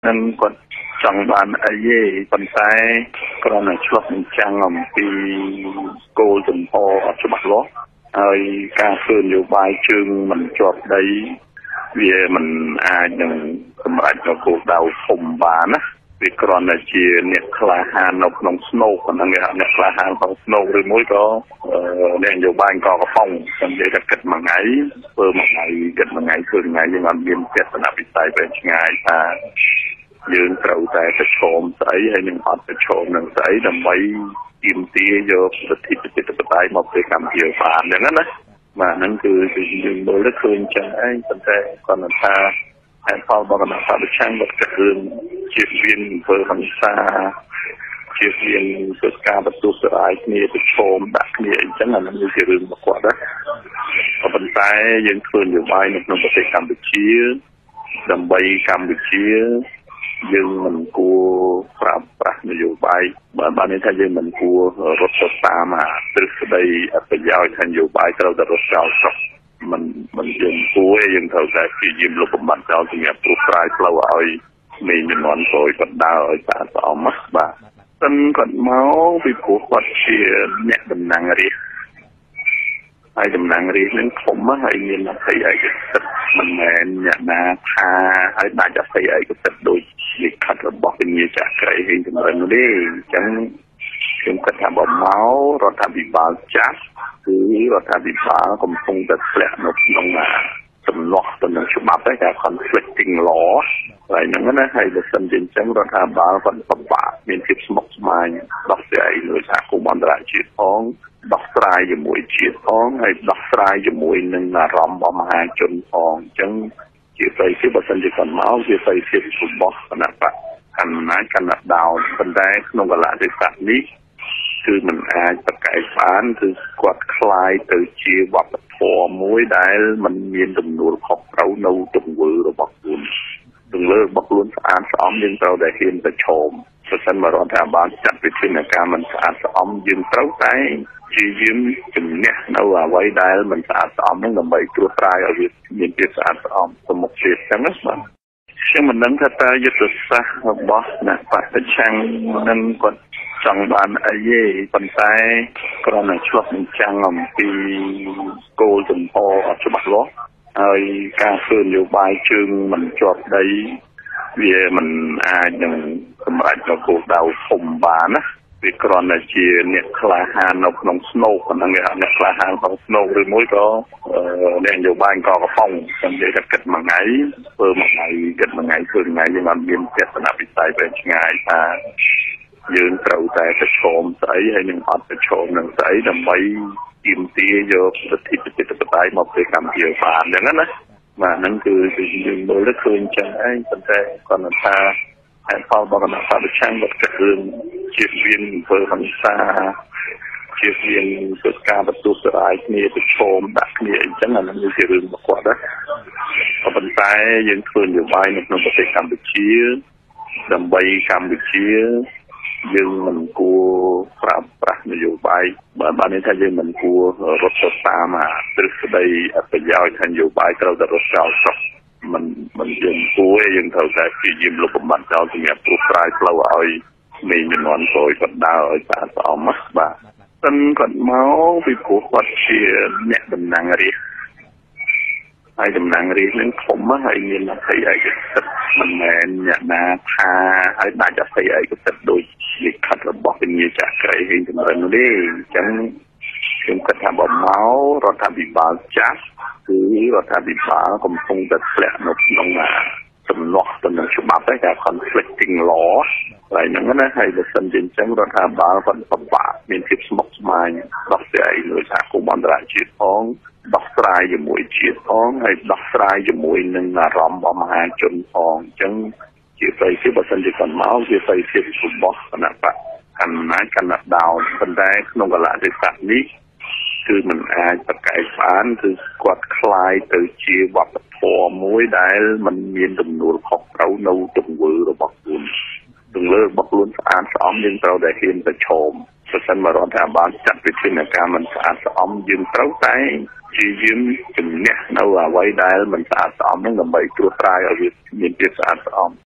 នឹងគាត់ចង់បានអីទេប៉ុន្តែគ្រាន់តែឆ្លុះបញ្ចាំងអំពីគោលជំហរអត់ច្បាស់លាស់ហើយការធ្វើនយោបាយជើងមិនជាប់ដីវាមិនអាចនឹងសម្រេចនៅគោលដៅធំបានណាវាគ្រាន់តែជាអ្នកក្លាហាននៅក្នុងស្នូកហ្នឹងគេហៅអ្នកក្លាហានក្នុងស្នូកឬមួយក៏អ្នកនយោបាយក៏កំប៉ុងខ្ញុំនិយាយថាគិតមួយថ្ងៃធ្វើមួយថ្ងៃគិតមួយថ្ងៃធ្វើមួយថ្ងៃយើងអត់មានទស្សនវិស័យវែងឆ្ងាយថាយើងត្រូវតែប្រឈមស្អីហើយនឹងអត់ប្រឈមនឹងស្អីដើម្បីទាមទារយកសិទ្ធិប្រជាធិបតេយ្យមកពីកម្ពុជាបានអញ្ចឹងណាបាទហ្នឹងគឺយើងមើលទៅឃើញចឹងឯងប៉ុន្តែគាត់ថាហេតុផលរបស់គណៈបព្វឆាំងគាត់គិតរឿងជាវិនធ្វើហិង្សាជាវិនធ្វើការបន្ទុះស្រាយគ្នាប្រឈមដាក់គ្នាអីចឹងអាហ្នឹងជារឿងរបស់គាត់ណាប៉ុន្តែយើងធ្វើនយោបាយនៅក្នុងប្រទេសកម្ពុជាដើម្បីកម្ពុជាយើងមិនគួរប្រើប្រាស់នយោបាយបានន័យថាយើងមិនគួររត់ទៅតាមទ្រឹស្ដីអត្ថប្រយោជន៍នយោបាយត្រូវតែរត់ចោលស្រុកមិនយើងគួរយើងត្រូវតែព្យាយាមលុបបំបាត់ចោលសម្រាប់ព្រោះប្រាយផ្លូវឲ្យមានជំនាន់ក្រោយគាត់ដើរឲ្យស្អាតស្អំណាបាទសិនគាត់មកពីព្រោះគាត់ជាអ្នកតំណាងរាស្ត្រហើយតំណាងរាស្ត្រនឹងធំហើយមានអធិឯកសិទ្ធិមិនមែនអ្នកណាថាឲ្យដាច់អធិឯកសិទ្ធិដូចលិខិតរបស់វិញ្ញាចក្រៃហេងចម្រើននោះទេអញ្ចឹងខ្ញុំគិតថាបើមករដ្ឋាភិបាលចាស់គឺរដ្ឋាភិបាលកំពុងតែធ្លាក់នៅក្នុងសំណោះទៅនឹងច្បាប់តែ conflicting law ហើយហ្នឹងណាហើយបើសិនជាអញ្ចឹងរដ្ឋាភិបាលគាត់ពិបាកមានភាពស្មុគស្មាញដោះស្រាយលើសហគមន៍អន្តរជាតិផងដោះស្រាយជាមួយជាតិផងហើយដោះស្រាយជាមួយនឹងអារម្មណ៍របស់មហាជនផងអញ្ចឹងជាស្អីគឺបើសិនជាគាត់មកជាស្អីជារបស់គណៈបកអំណាចគណៈដោនប៉ុន្តែក្នុងកលៈទេសៈនេះគឺមិនអាចប្រកែកបានគឺគាត់คล้ายទៅជាវប្បធម៌មួយដែលมันមានទំនួលខុសត្រូវនៅទង្វើរបស់ខ្លួនទង្វើរបស់ខ្លួនស្អាតស្អំយើងត្រូវតែហ៊ានប្រឈមប្រសិនមករដ្ឋាភិបាលចាត់វិធានការមិនស្អាតស្អំយើងត្រូវតែជាយាមជំនះនៅអ្វីដែលមិនស្អាតស្អំហ្នឹងដើម្បីត្រួសត្រាយឲ្យវាមានភាពស្អាតស្អំទៅមុខទៀតចឹងណាបាទខ្ញុំមិនដឹងថាតើយុទ្ធសាស្ត្ររបស់អ្នកបព្វឆាំងនឹងគាត់ចង់បានអីទេប៉ុន្តែគ្រាន់តែឆ្លុះបញ្ចាំងអំពីគោលជំហរអត់ច្បាស់លាស់ហើយការធ្វើនយោបាយជើងមិនជាប់ដីវាមិនអាចនឹងសម្រេចនៅគោលដៅធំបានណាវាគ្រាន់តែជាអ្នកក្លាហាននៅក្នុងស្នូកហ្នឹងគេហៅអ្នកក្លាហានក្នុងស្នូកឬមួយក៏អ្នកនយោបាយក៏កំប៉ុងខ្ញុំនិយាយថាគិតមួយថ្ងៃធ្វើមួយថ្ងៃគិតមួយថ្ងៃធ្វើមួយថ្ងៃយើងអត់មានទស្សនវិស័យវែងឆ្ងាយថាយើងត្រូវតែប្រឈមស្អីហើយនឹងអត់ប្រឈមនឹងស្អីដើម្បីទាមទារយកសិទ្ធិប្រជាធិបតេយ្យមកពីកម្ពុជាបានអញ្ចឹងណាបាទហ្នឹងគឺយើងមើលទៅឃើញចឹងឯងប៉ុន្តែគាត់ថាហេតុផលរបស់គណៈបព្វឆាំងគាត់គិតរឿងជាវិនធ្វើហិង្សាជាវិនធ្វើការបន្ទុះស្រាយគ្នាប្រឈមដាក់គ្នាអីចឹងអាហ្នឹងជារឿងរបស់គាត់ណាប៉ុន្តែយើងធ្វើនយោបាយនៅក្នុងប្រទេសកម្ពុជាដើម្បីកម្ពុជាយើងមិនគួរប្រើប្រាស់នយោបាយបានន័យថាយើងមិនគួររត់ទៅតាមទ្រឹស្ដីអត្ថប្រយោជន៍នយោបាយត្រូវតែរត់ចោលស្រុកមិនយើងគួរយើងត្រូវតែព្យាយាមលុបបំបាត់ចោលសម្រាប់ព្រោះប្រាយផ្លូវឲ្យមានជំនាន់ក្រោយគាត់ដើរឲ្យស្អាតស្អំណាបាទសិនគាត់មកពីព្រោះគាត់ជាអ្នកតំណាងរាស្ត្រហើយតំណាងរាស្ត្រនឹងធំហើយមានអធិឯកសិទ្ធិមិនមែនអ្នកណាថាឲ្យដាច់អធិឯកសិទ្ធិដូចលិខិតរបស់វិញ្ញាចក្រៃហេងចម្រើននោះទេអញ្ចឹងខ្ញុំគិតថាបើមករដ្ឋាភិបាលចាស់គឺរដ្ឋាភិបាលកំពុងតែធ្លាក់នៅក្នុងសំណោះទៅនឹងច្បាប់តែ conflicting law ហើយហ្នឹងណាហើយបើសិនជាអញ្ចឹងរដ្ឋាភិបាលគាត់ពិបាកមានភាពស្មុគស្មាញដោះស្រាយលើសហគមន៍អន្តរជាតិផងដោះស្រាយជាមួយជាតិផងហើយដោះស្រាយជាមួយនឹងអារម្មណ៍របស់មហាជនផងអញ្ចឹងជាស្អីគឺបើសិនជាគាត់មកជាស្អីជារបស់គណៈបកអំណាចគណៈដោនប៉ុន្តែក្នុងកលៈទេសៈនេះគឺมันអាចប្រកែកបានគឺគាត់คล้ายទៅជាវប្បធម៌មួយដែលมันមានទំនួលខុសត្រូវនៅទង្វើរបស់ខ្លួនទង្វើរបស់ខ្លួនស្អាតស្អំយើងត្រូវតែហ៊ានប្រឈមប្រសិនមករដ្ឋាភិបាលចាត់វិធានការមិនស្អាតស្អំយើងត្រូវតែជាយាមជំនះនៅអ្វីដែលមិនស្អាតស្អំហ្នឹងដើម្បីត្រួសត្រាយឲ្យវាមានភាពស្អាតស្អំ